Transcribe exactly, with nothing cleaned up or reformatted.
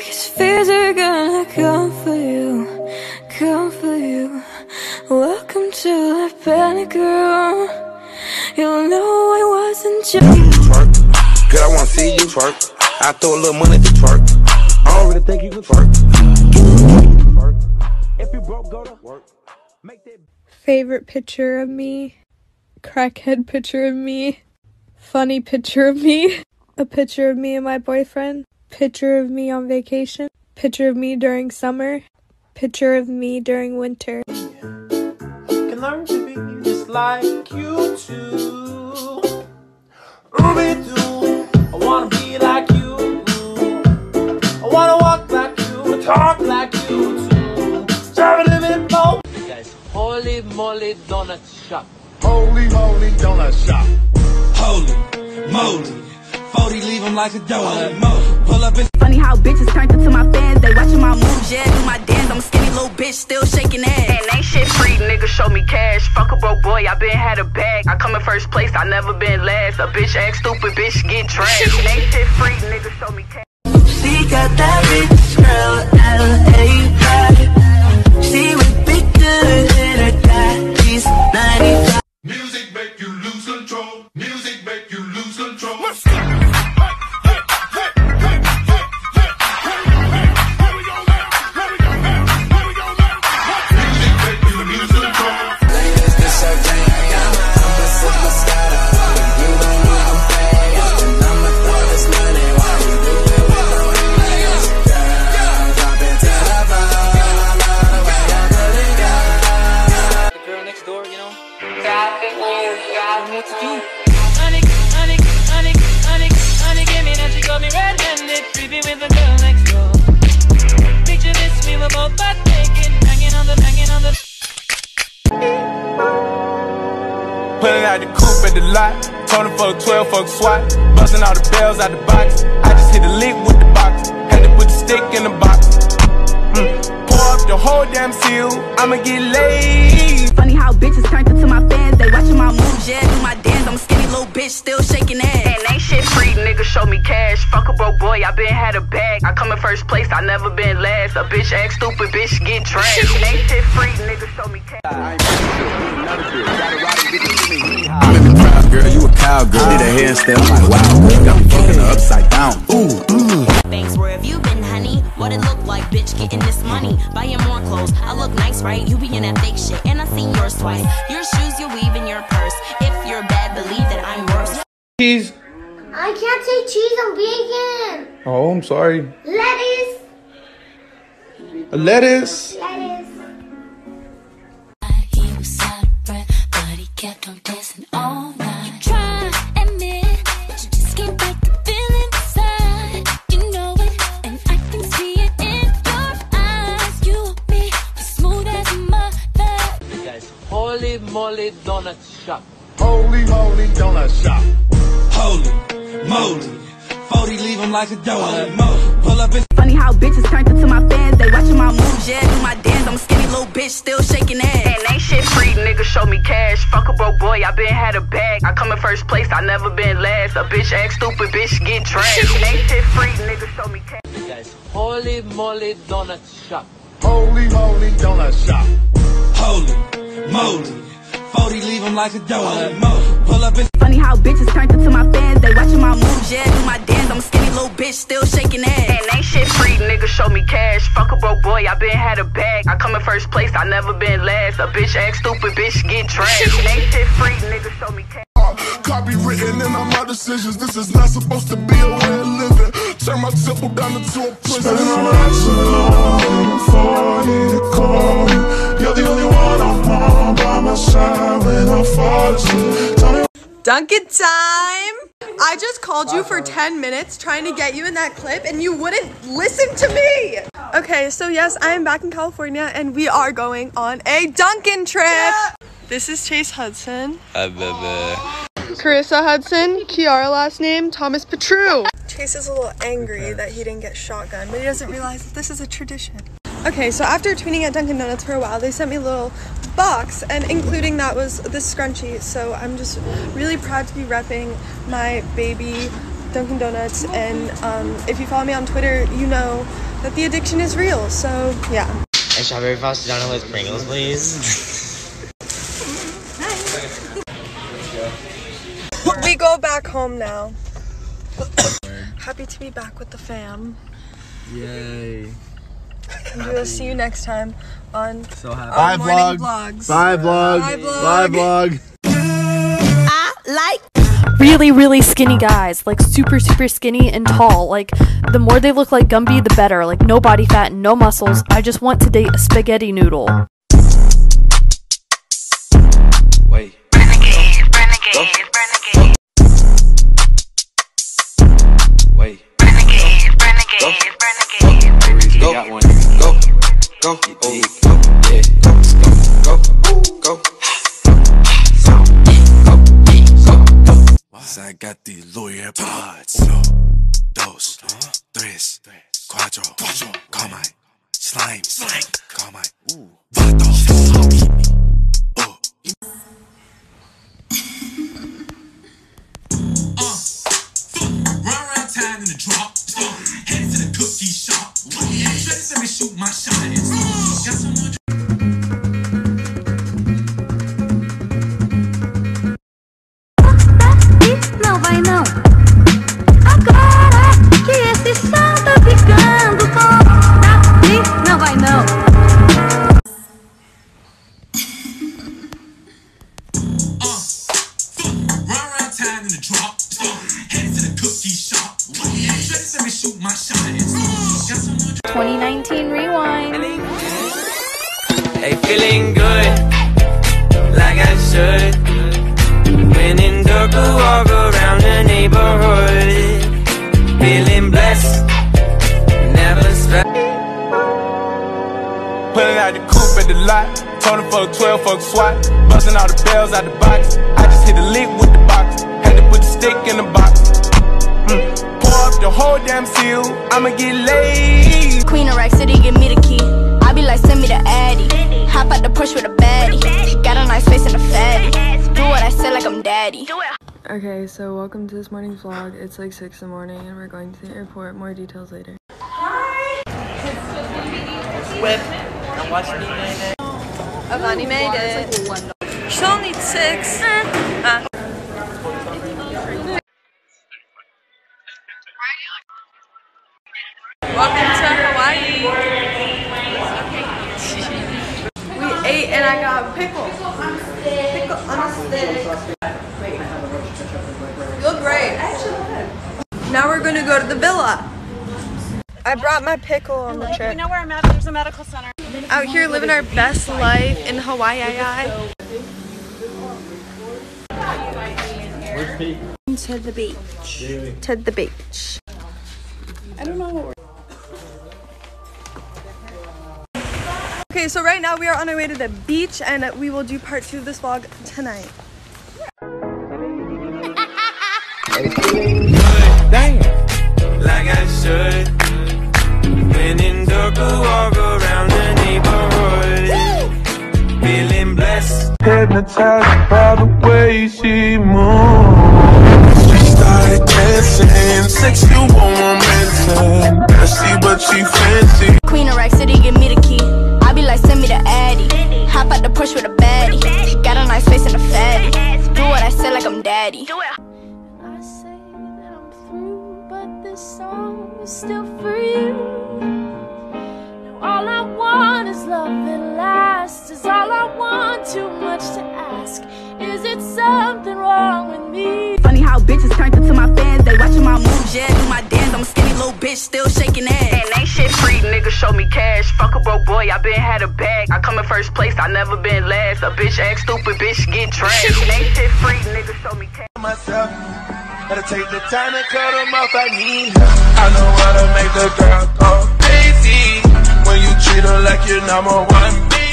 These fears are gonna come for you, come for you. Welcome to the panic room. You'll know I wasn't joking. Twerk, girl, I wanna see you twerk. I throw a little money to twerk. I don't really think you can twerk. If you broke, go to work. Make that. Favorite picture of me, crackhead picture of me, funny picture of me, a picture of me and my boyfriend, picture of me on vacation, picture of me during summer, picture of me during winter. Can learn to be just like you too. Ooby-doo, I wanna be like you. I wanna walk like you, talk like you too. Drive a little bit more. Guys, holy moly donut shop. Holy moly donut shop. Holy moly, forty leave them like a donut. Pull up and funny how bitches turned into my fans. They watching my moves, yeah, do my dance. I'm a skinny little bitch, still shaking ass. And ain't shit free, nigga, show me cash. Fuck a broke boy, I been had a bag. I come in first place, I never been last. A bitch act stupid, bitch get trashed. Ain't shit free, nigga, show me cash. She got that bitch girl, L A bad. She would be good in her daddy's ninety-five. Music make you lose control. Music make you lose control. Pulling out the coupe at the lot, Tony fuck twelve, fuck SWAT, busting all the bells out the box. I just hit a lick with the box, had to put the stick in the box. Mm. Pour up the whole damn seal, I'ma get laid. Funny how bitches turned into my fans. They watching my moves, yeah, do my dance. I'm a skinny little bitch, still shaking ass. And ain't shit free, nigga, show me cash. Fuck a broke boy, I been had a bag. I come in first place, I never been last. A bitch act stupid, bitch get trashed. Ain't shit free, nigga, show me cash. I'm in the crowd, girl, you a cowgirl. Did a handstand, I'm like, wow, girl, got me kicking her upside down. Ooh, ooh. Thanks, where have you been, honey? What it look like, bitch, getting this money. Buying more clothes, I look nice, right? You be in that fake shit, and I seen yours twice. Your shoes, your weave, and your purse. If you're bad, believe that I'm worse. Cheese. I can't say cheese, I'm vegan. Oh, I'm sorry. Lettuce. Lettuce. Lettuce. He was out of breath, but he kept on dancing all night. You try and admit that you just can't break the feeling inside. You know it, and I can see it in your eyes. You want me as smooth as a mother. Guys, holy moly donut shop. Holy moly donut shop. holy moly, forty leave them like a donut. Pull up and funny how bitches turned into my fans. They watching my moves, yeah, do my dance. I'm a skinny little bitch, still shaking ass. And ain't shit free, nigga, show me cash. Fuck a broke boy, I been had a bag. I come in first place, I never been last. A bitch act stupid, bitch get trashed. Ain't shit free, nigga, show me cash. Guys, holy moly donut shop. Holy moly donut shop. holy moly, forty leave them like a donut. Pull up and funny how bitches turned into my fans. They watching my moves, yeah, do my dance. I'm a skinny little bitch, still shaking ass. And ain't shit free, nigga, show me cash. Fuck a broke boy, I been had a bag. I come in first place, I never been last. A bitch act stupid, bitch get trashed. Ain't shit free, nigga, show me cash. Copywritten in all my decisions. This is not supposed to be a way of living. Turn my temple down into a prison. Spending all nights alone, falling to call you. You're the only one I want by my side when I fall asleep. Tell me. Dunkin' time! I just called you for ten minutes trying to get you in that clip and you wouldn't listen to me! Okay, so yes, I am back in California and we are going on a Dunkin' trip! Yeah. This is Chase Hudson. Hi, baby. Carissa Hudson, Kiara last name, Thomas Petru. Chase is a little angry that he didn't get shotgun, but he doesn't realize that this is a tradition. Okay, so after tweeting at Dunkin' Donuts for a while, they sent me a little box, and including that was this scrunchie. So I'm just really proud to be repping my baby Dunkin' Donuts, and um, if you follow me on Twitter, you know that the addiction is real, so yeah. And strawberry frosted donut with Pringles, please. We go back home now. Happy to be back with the fam. Yay. And we will see you next time on so happy. Bye vlog. Vlogs. Bye vlog. Bye vlog. Bye vlog. I like really, really skinny guys, like super, super skinny and tall. Like, the more they look like Gumby, the better. Like, no body fat and no muscles. I just want to date a spaghetti noodle. Wait. Renegade, renegade, renegade. Wait. Renegade, renegade, renegade. Go. Got one. Go. Go. Oh, go. Yeah. Go. Go. Go. Go. I got the lawyer pods. Uno, dos, tres, cuatro. Call my slime, slime. Call my vato. Oh. Run around town in the drop. Headed to the cookie shop. Trying to me shoot my shot. Got so much. Não vai não. Agora que esse som tá ficando bom, daqui não vai não. Run around town in the drop. Headed to the cookie shop. Trying to me shoot my shot. Got so much. twenty nineteen rewind. Hey, feeling good, like I should. When in dark, I walk around the neighborhood, feeling blessed, never stressed. Pulling out the coupe at the lot, Tony fuck twelve, fuck SWAT, busting all the bells out the box. I just hit a lick with the box, had to put the stick in the box. Mm. Pour up the whole damn seal, I'ma get laid. Queen of Rack City, give me the key. I be like, send me the Addy. Hop out the push with a baddie. Got a nice face and a fatty. Do what I said like I'm daddy. Okay, so welcome to this morning's vlog. It's like six in the morning and we're going to the airport. More details later. Whip. I'm watching you made it. Avani made it. She only needs six. Uh. Welcome to Hawaii. We ate and I got pickle. Pickle on a stick. You look great. Now we're gonna go to the villa. I brought my pickle on the trip. We know where I'm at. There's a medical center. Out here living our best life in Hawaii. To the beach. To the beach. I don't know what we're. Okay, so right now we are on our way to the beach and we will do part two of this vlog tonight. Damn. Like I should. When in dark, I walk around the neighborhood, feeling blessed. Hypnotized by the way she moves. She started dancing, sexual romancing. Nasty but she fancy. Queen of Rack City, give me the key. I be like, send me the Addy. Hop out the push with a baddie. Got a nice face and a fatty. Do what I said like I'm daddy. I say that I'm through, but this song is still for you. Now all I want is love that lasts. Is all I want, too much to ask. Is it something wrong with me? Funny how bitches turned into my fans. They watching my moves, yeah, do my dance. I'm a skinny little bitch, still shaking ass. And ain't shit free, nigga, show me cash. Fuck a broke boy, I been had a bag. I come in first place, I never been last. A bitch act stupid, bitch get trashed. And ain't shit free, nigga, show me cash. Myself, gotta take the time to cut them off, I need help. I know how to make the girl go crazy when you treat her like you're number one.